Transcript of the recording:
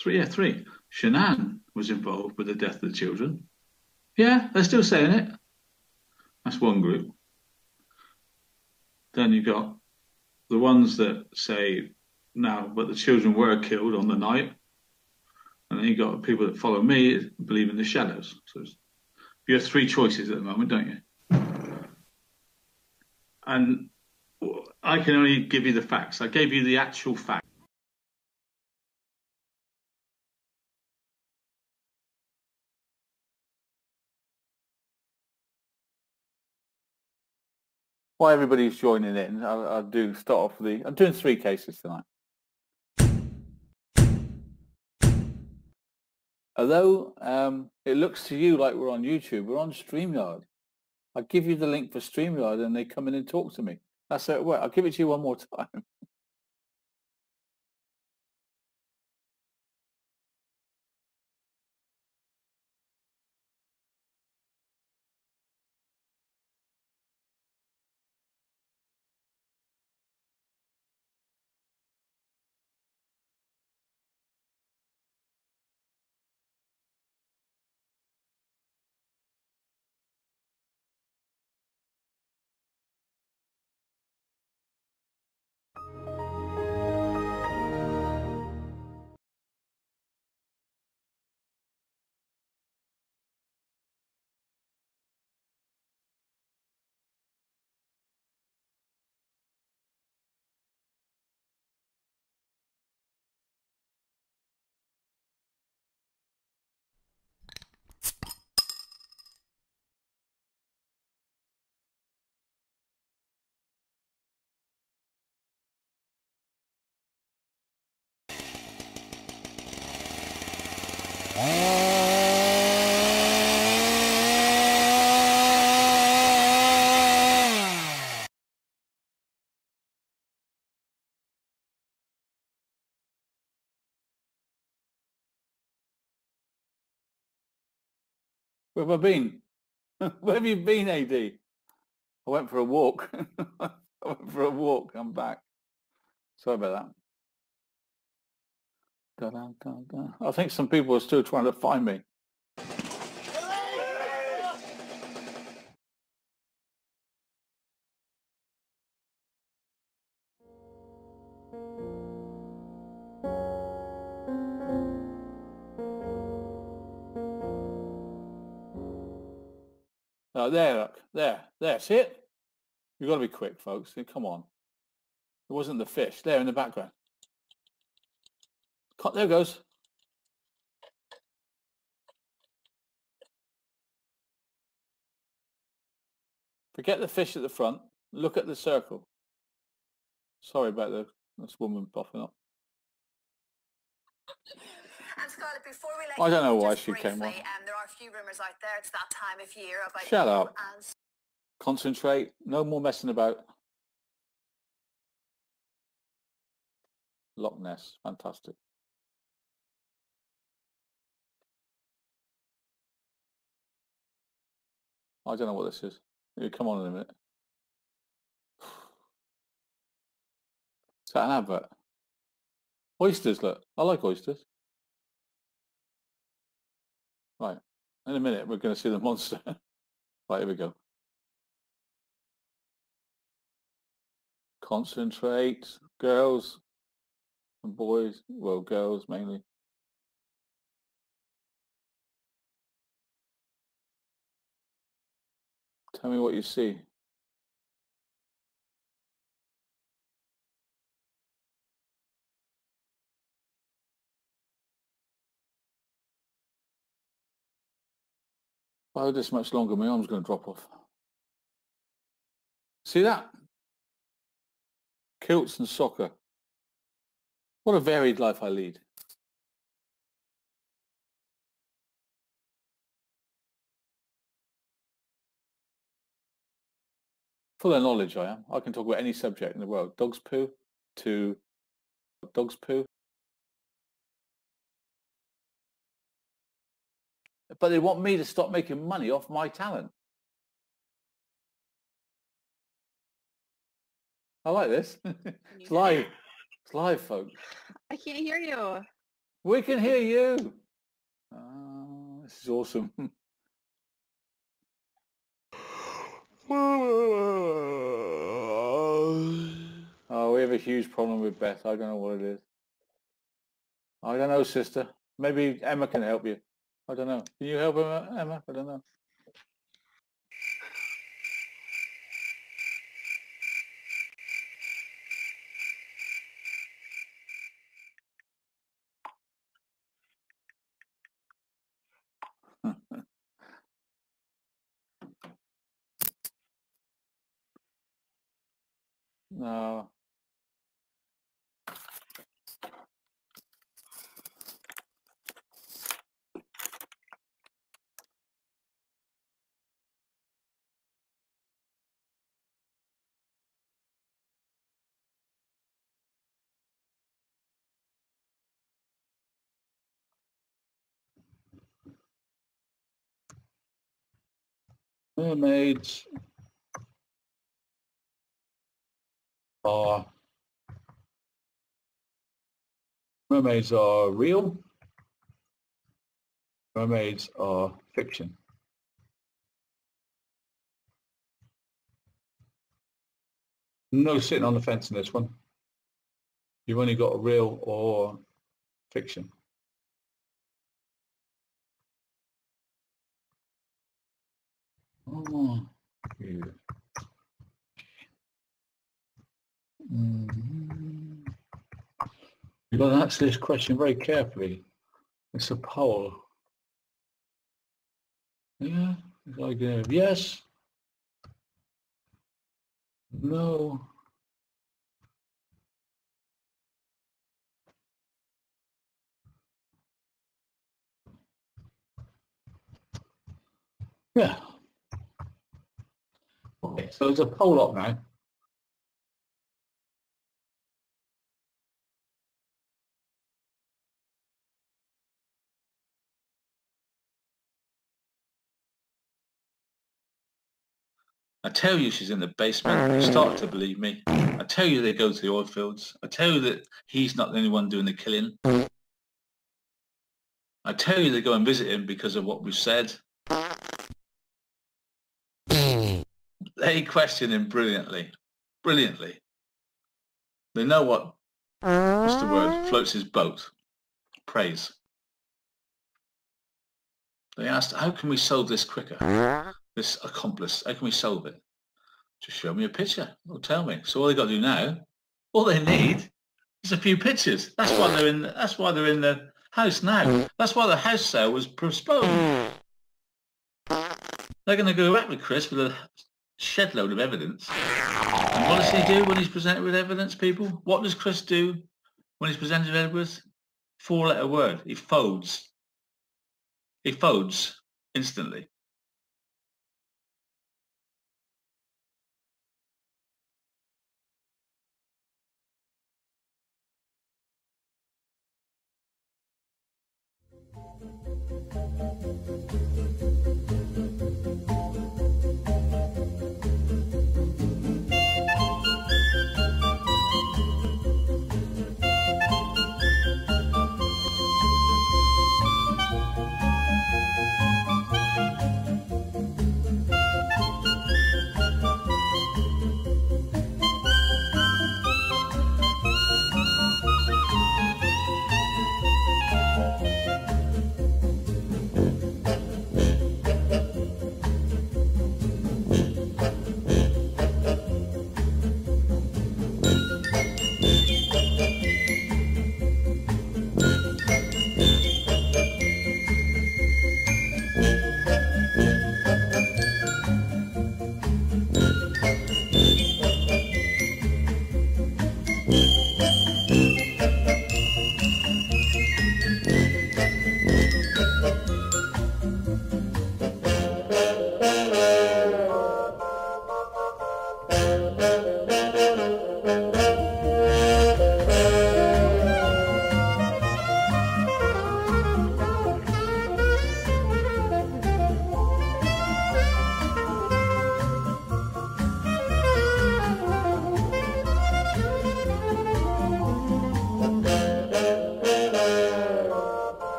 Three, yeah, three. Shanann was involved with the death of the children. Yeah, they're still saying it. That's one group. Then you got the ones that say no, but the children were killed on the night. And then you got people that follow me believe in the shadows. So you have three choices at the moment, don't you? And I can only give you the facts. I gave you the actual facts. While everybody's joining in, I'll do start off with I'm doing three cases tonight. Although it looks to you like we're on YouTube, we're on StreamYard. I give you the link for StreamYard and they come in and talk to me. That's how it works. I'll give it to you one more time. Where have I been? Where have you been, AD? I went for a walk. I went for a walk. I'm back. Sorry about that. Da-da-da-da. I think some people are still trying to find me. Oh, there, look. There. See it? You've got to be quick, folks. Come on. It wasn't the fish. There in the background. There it goes. Forget the fish at the front. Look at the circle. Sorry about this woman popping up. And Scarlett, before we let I don't know why just she briefly, came on. there are a few rumours out there. It's that time of year about Shut you up. and Concentrate. No more messing about. Loch Ness. Fantastic. I don't know what this is. It'll come on in a minute. Is that an advert? Oysters, look. I like oysters. Right. In a minute, we're going to see the monster. Right, here we go. Concentrate. Girls and boys. Well, girls mainly. Tell me what you see. If I hold this much longer, my arm's going to drop off. See that? Kilts and soccer. What a varied life I lead. Full of knowledge I am. I can talk about any subject in the world. Dog's poo to dog's poo. But they want me to stop making money off my talent. I like this. It's live. It's live, folks. I can't hear you. We can hear you. Oh, this is awesome. Oh, we have a huge problem with Beth. I don't know what it is. I don't know, sister. Maybe Emma can help you. I don't know. Can you help Emma? I don't know. No. Mermaids are real. Mermaids are fiction. No sitting on the fence in this one. You've only got a real or fiction. Oh, yeah. You've got to answer this question very carefully. It's a poll. Yeah, it's like yes, no. Yeah. Okay, so there's a poll up now. I tell you she's in the basement. You start to believe me. I tell you they go to the oil fields. I tell you that he's not the only one doing the killing. I tell you they go and visit him because of what we've said. They question him brilliantly. Brilliantly. They know what's the word, floats his boat. Praise. They asked, how can we solve this quicker? This accomplice, how can we solve it? Just show me a picture. Or tell me. So all they got to do now, all they need is a few pictures. That's why they're in the house now. That's why the house sale was postponed. They're going to go back with Chris with a shed load of evidence. And what does he do when he's presented with evidence, people? What does Chris do when he's presented with evidence? 4-letter word. He folds. He folds instantly.